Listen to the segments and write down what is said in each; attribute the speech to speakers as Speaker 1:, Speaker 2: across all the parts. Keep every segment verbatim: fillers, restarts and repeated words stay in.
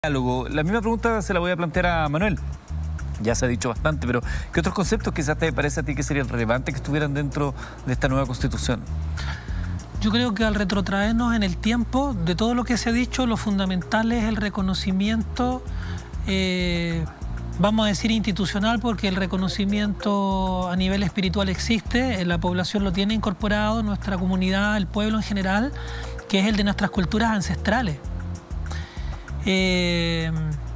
Speaker 1: Diálogo. La misma pregunta se la voy a plantear a Manuel. Ya se ha dicho bastante, pero ¿qué otros conceptos quizás te parece a ti que serían relevantes que estuvieran dentro de esta nueva Constitución?
Speaker 2: Yo creo que al retrotraernos en el tiempo, de todo lo que se ha dicho, lo fundamental es el reconocimiento, eh, vamos a decir institucional, porque el reconocimiento a nivel espiritual existe, la población lo tiene incorporado, nuestra comunidad, el pueblo en general, que es el de nuestras culturas ancestrales. Eh,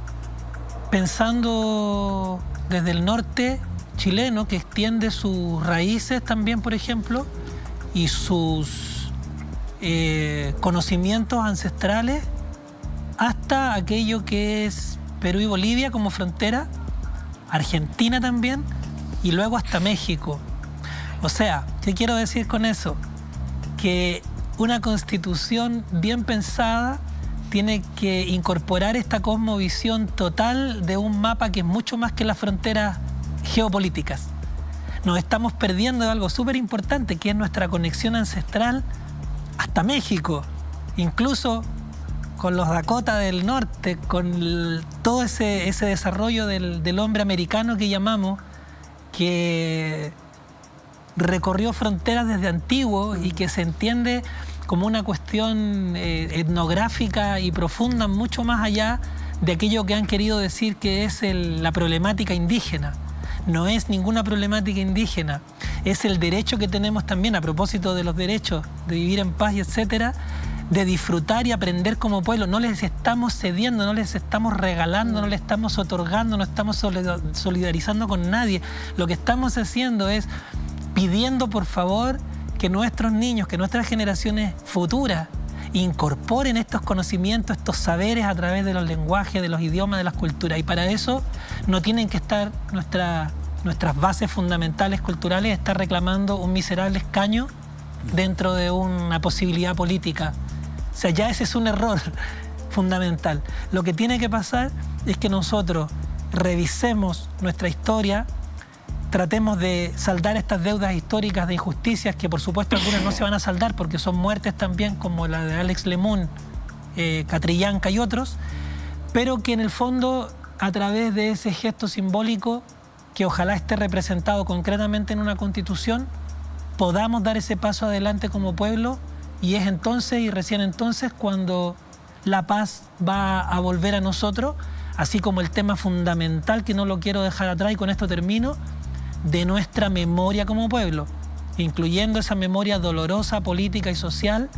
Speaker 2: pensando desde el norte chileno, que extiende sus raíces también, por ejemplo, y sus eh, conocimientos ancestrales, hasta aquello que es Perú y Bolivia como frontera, Argentina también, y luego hasta México. O sea, ¿qué quiero decir con eso? Que una constitución bien pensada tiene que incorporar esta cosmovisión total de un mapa que es mucho más que las fronteras geopolíticas. Nos estamos perdiendo de algo súper importante, que es nuestra conexión ancestral hasta México, incluso con los Dakota del norte, con el, todo ese, ese desarrollo del, del hombre americano que llamamos, que recorrió fronteras desde antiguo y que se entiende como una cuestión eh, etnográfica y profunda, mucho más allá de aquello que han querido decir que es el, la problemática indígena. No es ninguna problemática indígena, es el derecho que tenemos también, a propósito de los derechos de vivir en paz y etcétera, de disfrutar y aprender como pueblo. No les estamos cediendo, no les estamos regalando, no les estamos otorgando, no estamos solidarizando con nadie. Lo que estamos haciendo es pidiendo, por favor, que nuestros niños, que nuestras generaciones futuras incorporen estos conocimientos, estos saberes a través de los lenguajes, de los idiomas, de las culturas. Y para eso no tienen que estar nuestra, nuestras bases fundamentales culturales, estar reclamando un miserable escaño dentro de una posibilidad política. O sea, ya ese es un error fundamental. Lo que tiene que pasar es que nosotros revisemos nuestra historia, tratemos de saldar estas deudas históricas de injusticias, que por supuesto algunas no se van a saldar porque son muertes también, como la de Alex Lemun, eh, Catrillanca y otros, pero que en el fondo, a través de ese gesto simbólico, que ojalá esté representado concretamente en una constitución, podamos dar ese paso adelante como pueblo, y es entonces y recién entonces cuando la paz va a volver a nosotros, así como el tema fundamental, que no lo quiero dejar atrás, y con esto termino, de nuestra memoria como pueblo, incluyendo esa memoria dolorosa, política y social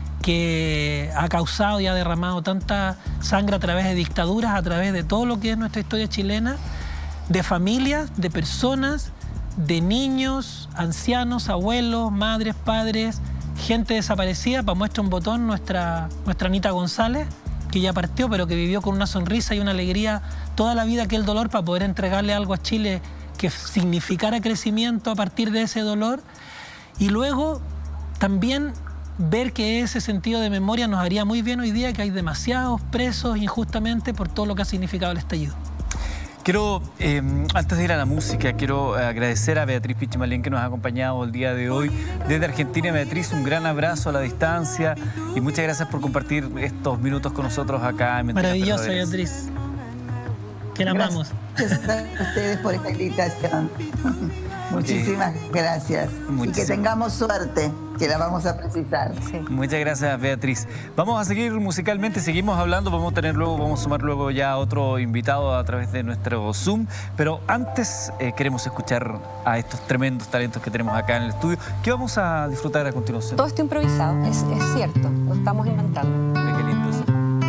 Speaker 2: que ha causado y ha derramado tanta sangre a través de dictaduras, a través de todo lo que es nuestra historia chilena, de familias, de personas, de niños, ancianos, abuelos, madres, padres, gente desaparecida. Para muestra un botón, nuestra, nuestra Anita González, que ya partió, pero que vivió con una sonrisa y una alegría toda la vida, que el dolor, para poder entregarle algo a Chile que significara crecimiento a partir de ese dolor, y luego también ver que ese sentido de memoria nos haría muy bien hoy día, que hay demasiados presos injustamente por todo lo que ha significado el estallido.
Speaker 1: Quiero, eh, antes de ir a la música, quiero agradecer a Beatriz Pichimalén, que nos ha acompañado el día de hoy desde Argentina. Beatriz, un gran abrazo a la distancia y muchas gracias por compartir estos minutos con nosotros acá en Mentiras
Speaker 2: Maravillosa, Beatriz. Que la amamos.
Speaker 3: Gracias a ustedes por esta invitación. Muchísimas eh, gracias. Muchísimas. Y que tengamos suerte, que la vamos a precisar.
Speaker 1: Sí. Muchas gracias, Beatriz. Vamos a seguir musicalmente, seguimos hablando, vamos a tener luego, vamos a sumar luego ya otro invitado a través de nuestro Zoom, pero antes eh, queremos escuchar a estos tremendos talentos que tenemos acá en el estudio. ¿Qué vamos a disfrutar a continuación?
Speaker 4: Todo esto improvisado, es, es cierto, lo estamos inventando.
Speaker 1: Qué lindo eso.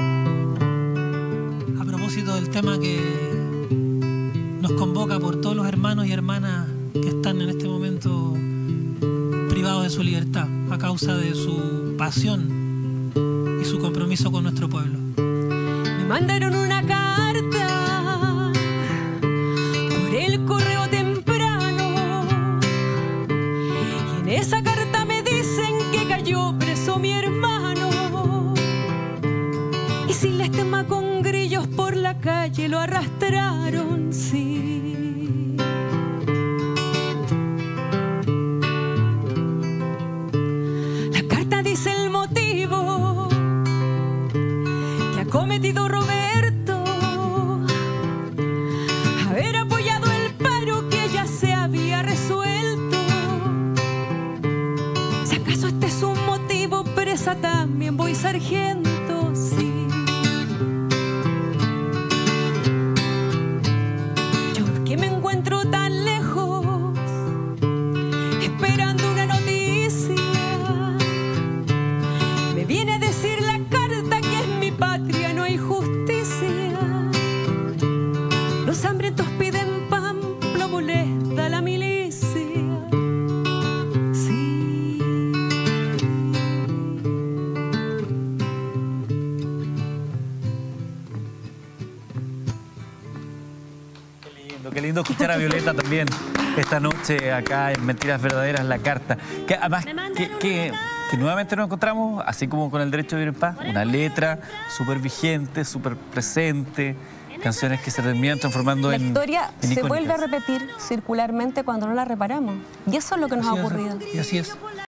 Speaker 2: A propósito del tema que nos convoca por todos los hermanos y hermanas que están en este momento privados de su libertad a causa de su pasión y su compromiso con nuestro pueblo.
Speaker 5: Me mandaron una carta por el correo temprano, y en esa carta me dicen que cayó preso mi hermano, y sin la estima con grillos por la calle lo arrastraron, sí. Dice el motivo que ha cometido Roberto
Speaker 1: lindo, qué lindo escuchar a Violeta también esta noche acá en Mentiras Verdaderas, la carta. Que además, que, que, que nuevamente nos encontramos, así como con El Derecho a Vivir en Paz, una letra súper vigente, súper presente, canciones que se terminan transformando
Speaker 4: La
Speaker 1: en
Speaker 4: historia
Speaker 1: en
Speaker 4: se
Speaker 1: icónicas.
Speaker 4: vuelve a repetir circularmente cuando no la reparamos. Y eso es lo que nos ha
Speaker 2: Así es,
Speaker 4: ocurrido.
Speaker 2: Y así es.